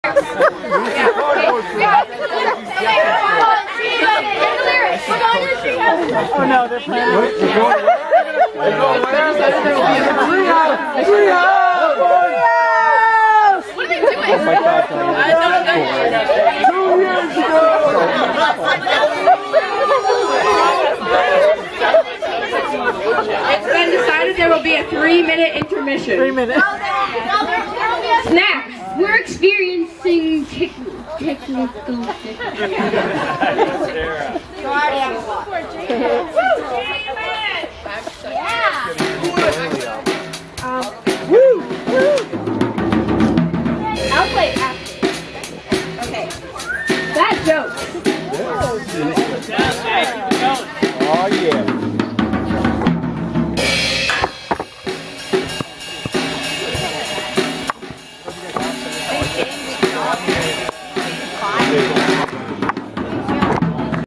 Oh no, they're playing. What are they doing? Oh my God, 2 years ago! It's been decided there will be a 3-minute intermission. 3 minutes. Snacks. We're experiencing technical I'll play after. Okay. Bad joke.